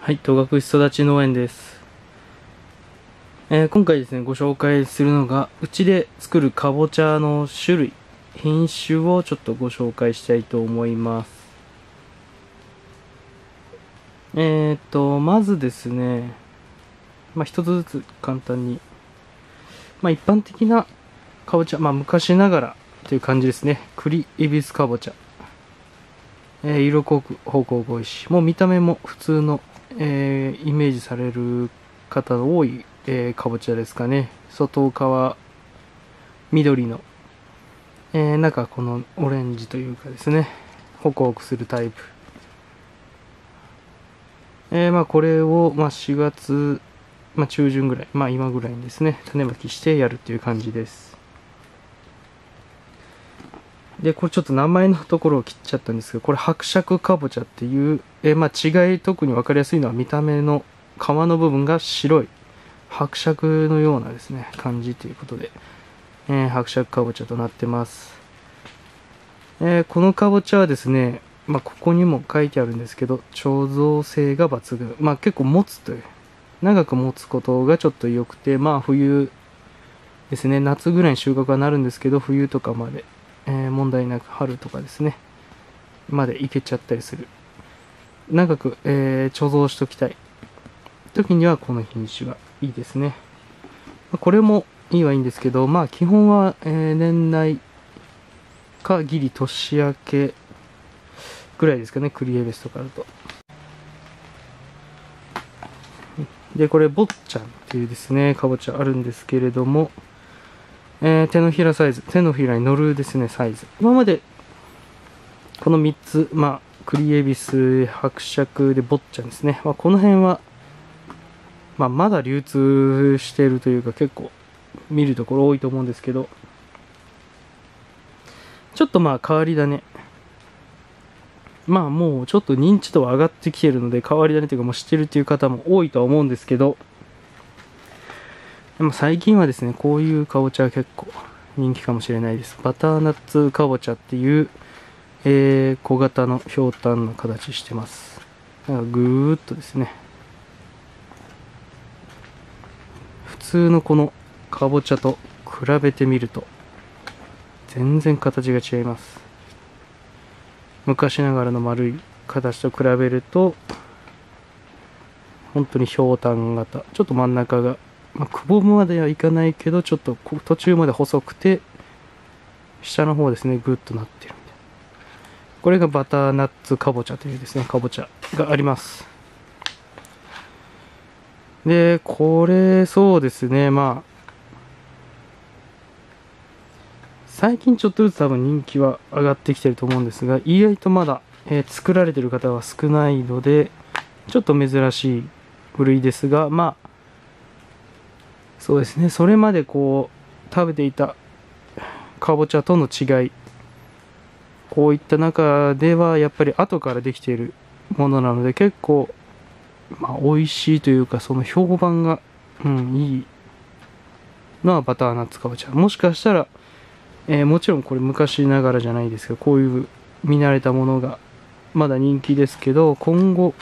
はい、戸隠育ち農園です。今回ですね、ご紹介するのが、うちで作るかぼちゃの種類、品種をちょっとご紹介したいと思います。まずですね、一つずつ簡単に、一般的なかぼちゃ、昔ながらという感じですね。栗エビスかぼちゃ。色濃く方向が多いし、もう見た目も普通の、イメージされる方の多い、かぼちゃですかね。外側緑の、中このオレンジというかですね、ホクホクするタイプ。これを、4月、中旬ぐらい、今ぐらいにですね、種まきしてやるっていう感じです。で、これちょっと名前のところを切っちゃったんですけど、これ伯爵かぼちゃっていう、違い特に分かりやすいのは見た目の皮の部分が白い伯爵のようなですね、感じということで、伯爵かぼちゃとなってます。このかぼちゃはですね、ここにも書いてあるんですけど、貯蔵性が抜群。結構持つという、長く持つことがちょっと良くて、冬ですね、夏ぐらいに収穫はなるんですけど、冬とかまで、問題なく春とかですね、までいけちゃったりする。長く、貯蔵しときたい時にはこの品種がいいですね。これもいいはいいんですけど、基本は、年内かギリ年明けぐらいですかね、クリエベスとかだと。で、これボッチャンっていうですね、かぼちゃあるんですけれども、手のひらサイズ、手のひらに乗るですね、サイズ。今までこの3つ、クリエビス、伯爵でボッチャンですね。この辺は、まだ流通しているというか結構見るところ多いと思うんですけど、ちょっと変わり種。もうちょっと認知度は上がってきているので、変わり種というかもう知ってるっていう方も多いとは思うんですけど、でも最近はですね、こういうかぼちゃは結構人気かもしれないです。バターナッツかぼちゃっていう、小型のひょうたんの形してます。ぐーっとですね、普通のこのかぼちゃと比べてみると全然形が違います。昔ながらの丸い形と比べると本当にひょうたん型、ちょっと真ん中がくぼむまではいかないけど、ちょっと途中まで細くて、下の方ですね、ぐっとなってるみたいな。これがバターナッツかぼちゃというですね、かぼちゃがあります。で、これ、そうですね、最近ちょっとずつ多分人気は上がってきてると思うんですが、意外とまだ、作られてる方は少ないので、ちょっと珍しい部類ですが、そうですね、それまで食べていたかぼちゃとの違い、こういった中ではやっぱり後からできているものなので、結構、美味しいというか、その評判が、いいのはバターナッツかぼちゃ。もしかしたら、もちろんこれ昔ながらじゃないですけど、こういう見慣れたものがまだ人気ですけど、今後、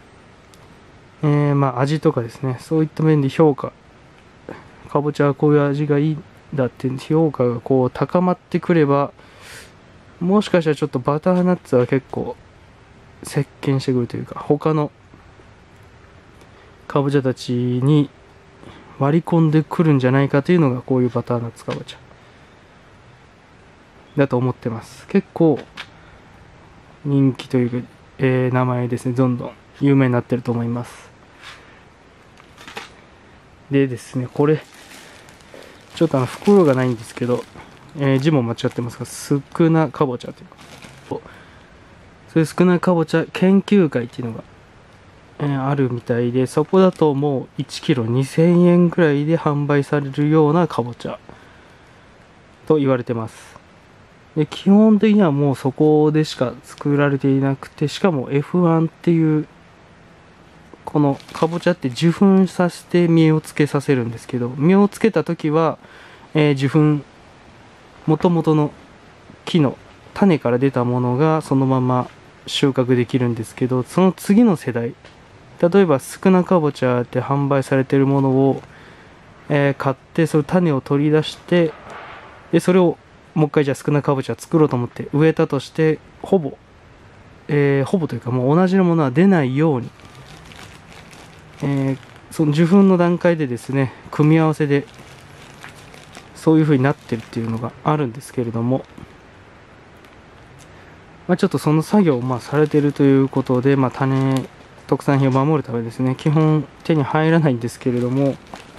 味とかですね、そういった面で評価、かぼちゃはこういう味がいいんだって評価が高まってくれば、もしかしたらちょっとバターナッツは結構席巻してくるというか、他のかぼちゃたちに割り込んでくるんじゃないかというのがこういうバターナッツかぼちゃだと思ってます。結構人気というか、名前ですね、どんどん有名になってると思います。でですね、これちょっと袋がないんですけど、字も間違ってますが、少なかぼちゃというか、そういう少なかぼちゃ研究会っていうのが、あるみたいで、そこだともう1キロ2000円ぐらいで販売されるようなかぼちゃと言われてます。で、基本的にはもうそこでしか作られていなくて、しかも F1 っていうこのかぼちゃって受粉させて実をつけさせるんですけど、実をつけた時は、受粉元々の木の種から出たものがそのまま収穫できるんですけど、その次の世代例えば少なかぼちゃって販売されているものを、買って、その種を取り出して、でそれをもう一回じゃあ少なかぼちゃ作ろうと思って植えたとして、ほぼというかもう同じものは出ないように、その受粉の段階でですね、組み合わせでそういう風になってるっていうのがあるんですけれども、ちょっとその作業をされてるということで、特産品を守るためですね、基本手に入らないんですけれども、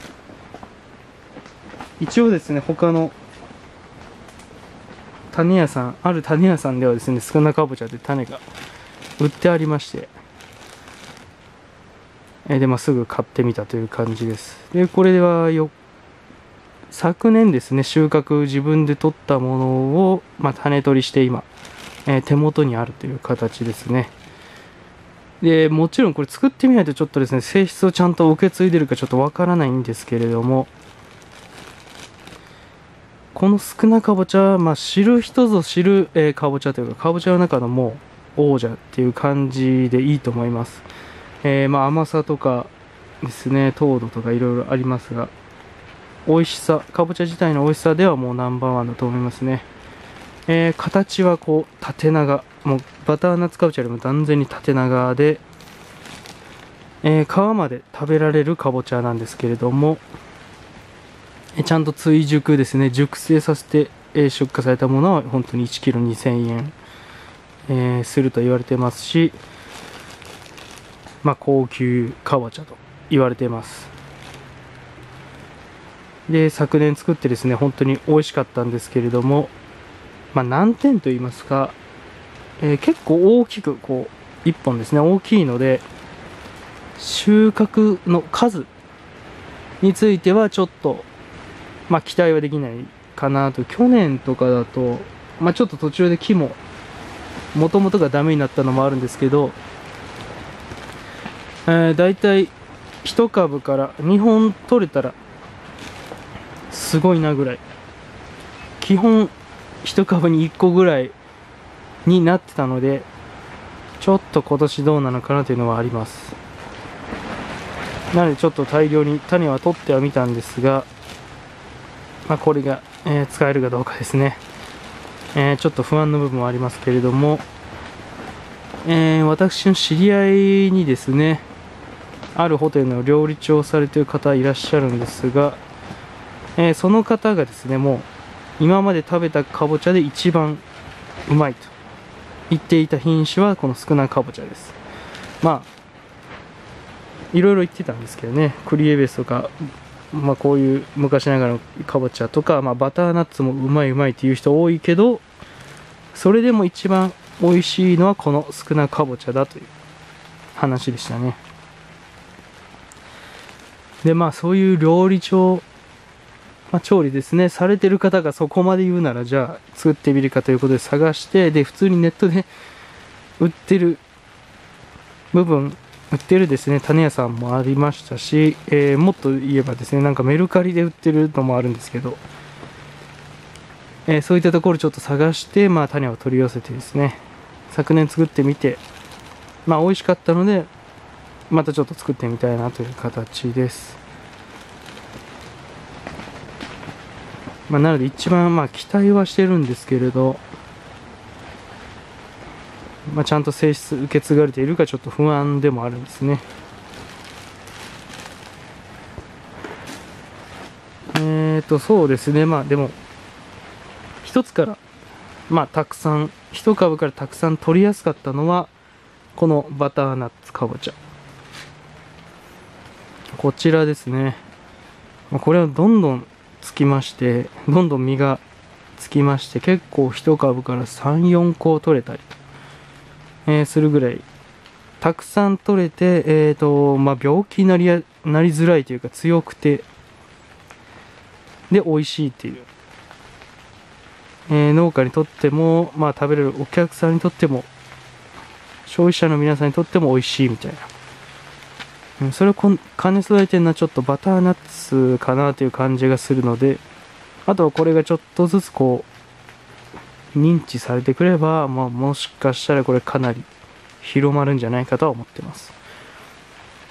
一応ですね、他の種屋さん、ある種屋さんではですね、少なかぼちゃで種が売ってありまして、すぐ買ってみたという感じです。で、これは昨年ですね、収穫自分で取ったものを、種取りして今、手元にあるという形ですね。で、もちろんこれ作ってみないとちょっとですね、性質をちゃんと受け継いでるかちょっとわからないんですけれども、この少なかぼちゃは、知る人ぞ知る、かぼちゃというか、かぼちゃの中のもう王者っていう感じでいいと思います。甘さとかですね、糖度とかいろいろありますが、美味しさ、かぼちゃ自体の美味しさではもうナンバーワンだと思いますね。形はこう縦長、もうバターナッツかぼちゃよりも断然に縦長で、皮まで食べられるかぼちゃなんですけれども、ちゃんと追熟ですね、熟成させて、出荷されたものは本当に1キロ2000円、すると言われてますし、高級かぼちゃと言われています。で、昨年作ってですね、本当に美味しかったんですけれども、難点と言いますか、結構大きくこう1本ですね、大きいので、収穫の数についてはちょっと期待はできないかなと。去年とかだと、ちょっと途中で木も元々がダメになったのもあるんですけど、だいたい1株から2本取れたらすごいなぐらい、基本1株に1個ぐらいになってたので、ちょっと今年どうなのかなというのはあります。なのでちょっと大量に種は取ってはみたんですが、これが、使えるかどうかですね。ちょっと不安の部分はありますけれども、私の知り合いにですね、あるホテルの料理長をされている方いらっしゃるんですが、その方がですね、もう今まで食べたかぼちゃで一番うまいと言っていた品種はこの少なかぼちゃです。いろいろ言ってたんですけどね、クリエベスとか、こういう昔ながらのかぼちゃとか、バターナッツもうまいうまいっていう人多いけど、それでも一番美味しいのはこの少なかぼちゃだという話でしたね。で、そういう料理長、調理ですね、されてる方がそこまで言うなら、じゃあ作ってみるかということで探して、で、普通にネットで売ってるですね、種屋さんもありましたし、もっと言えばですね、なんかメルカリで売ってるのもあるんですけど、そういったところちょっと探して、種を取り寄せてですね、昨年作ってみて、美味しかったので、またちょっと作ってみたいなという形です。なので一番期待はしてるんですけれど、ちゃんと性質受け継がれているかちょっと不安でもあるんですね。そうですね、でも一つからたくさん、一株からたくさん取りやすかったのはこのバターナッツかぼちゃ、こちらですね。これはどんどんつきまして、どんどん実がつきまして、結構一株から3、4個取れたりと、するぐらいたくさん取れて、病気になりづらいというか強くて、で美味しいっていう、農家にとっても、食べれるお客さんにとっても、消費者の皆さんにとっても美味しいみたいな、それを兼ね備えてるのはちょっとバターナッツかなという感じがするので、あとはこれがちょっとずつこう認知されてくれば、もしかしたらこれかなり広まるんじゃないかとは思ってます。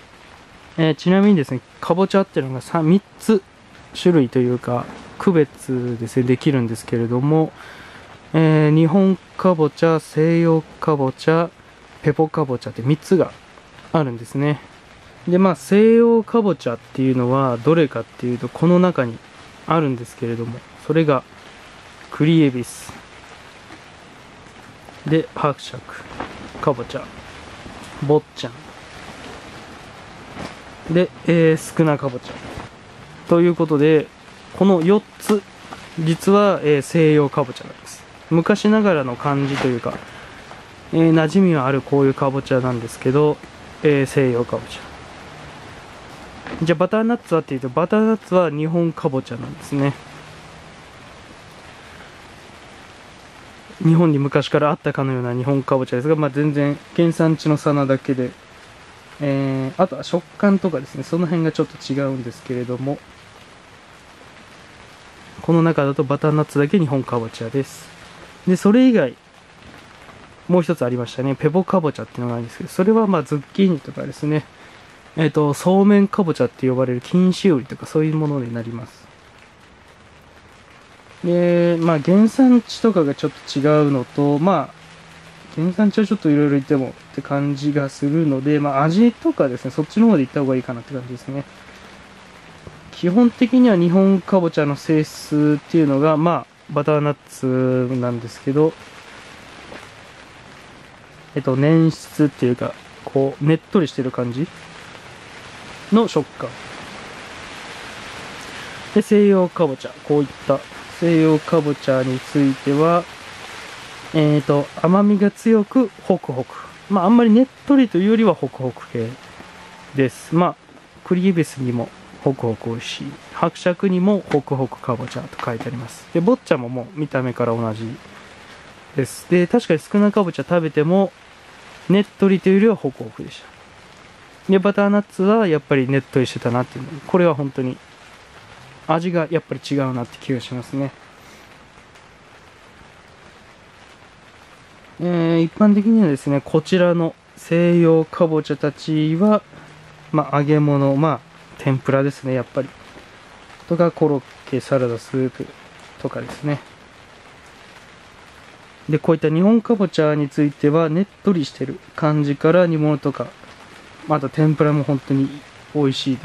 ちなみにですね、かぼちゃっていうのが3つ種類というか、区別ですね、できるんですけれども、日本かぼちゃ、西洋かぼちゃ、ペポかぼちゃって3つがあるんですね。で、西洋かぼちゃっていうのはどれかっていうと、この中にあるんですけれども、それが栗エビス。で、伯爵、かぼちゃ、坊ちゃん。で、少なかぼちゃ。ということで、この4つ、実は、西洋かぼちゃなんです。昔ながらの感じというか、馴染みはあるこういうかぼちゃなんですけど、西洋かぼちゃ。じゃあバターナッツはっていうと、バターナッツは日本かぼちゃなんですね。日本に昔からあったかのような日本かぼちゃですが、全然原産地の差なだけで、あとは食感とかですね、その辺がちょっと違うんですけれども、この中だとバターナッツだけ日本かぼちゃです。で、それ以外、もう一つありましたね。ペポかぼちゃっていうのがあるんですけど、それはズッキーニとかですね、そうめんかぼちゃって呼ばれる錦糸売りとかそういうものになります。で、原産地とかがちょっと違うのと、原産地はちょっといろいろ言ってもって感じがするので、味とかですね、そっちの方で行った方がいいかなって感じですね。基本的には日本かぼちゃの性質っていうのが、バターナッツなんですけど、粘質っていうか、こう、ねっとりしてる感じの食感。で、西洋かぼちゃ。こういった西洋かぼちゃについては、甘みが強く、ホクホク。あんまりねっとりというよりはホクホク系です。栗エビスにもホクホク美味しい。伯爵にもホクホクかぼちゃと書いてあります。で、坊ちゃんももう見た目から同じです。で、確かに少なかぼちゃ食べても、ねっとりというよりはホクホクでした。で、バターナッツはやっぱりねっとりしてたなっていうの。これは本当に味がやっぱり違うなって気がしますね。一般的にはですね、こちらの西洋かぼちゃたちは、揚げ物、天ぷらですね、やっぱり。とか、コロッケ、サラダ、スープとかですね。で、こういった日本かぼちゃについては、ねっとりしてる感じから煮物とか、また天ぷらも本当に美味しいです。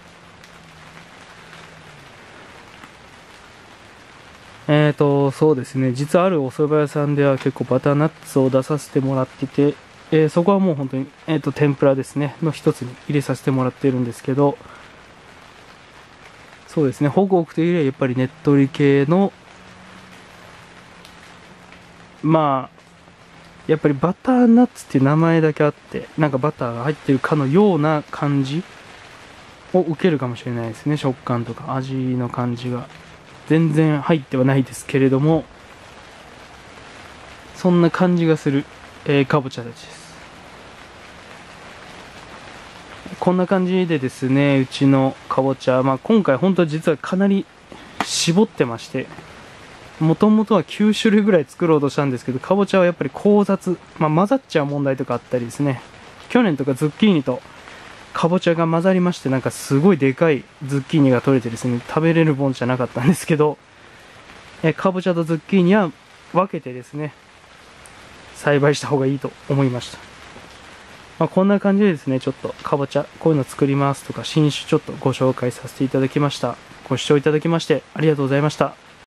そうですね。実はあるお蕎麦屋さんでは結構バターナッツを出させてもらってて、そこはもう本当に、天ぷらですね、の一つに入れさせてもらってるんですけど、そうですね、ホクホクというよりはやっぱりねっとり系の、やっぱりバターナッツっていう名前だけあって、なんかバターが入ってるかのような感じを受けるかもしれないですね。食感とか味の感じが。全然入ってはないですけれども、そんな感じがする、かぼちゃたちです。こんな感じでですね、うちのかぼちゃ、今回本当は実はかなり絞ってまして、もともとは9種類ぐらい作ろうとしたんですけど、かぼちゃはやっぱり交雑、混ざっちゃう問題とかあったりですね、去年とかズッキーニとかぼちゃが混ざりまして、なんかすごいでかいズッキーニが取れてですね、食べれるもんじゃなかったんですけど、かぼちゃとズッキーニは分けてですね、栽培した方がいいと思いました。こんな感じでですね、ちょっとかぼちゃ、こういうの作りますとか、新種ちょっとご紹介させていただきました。ご視聴いただきましてありがとうございました。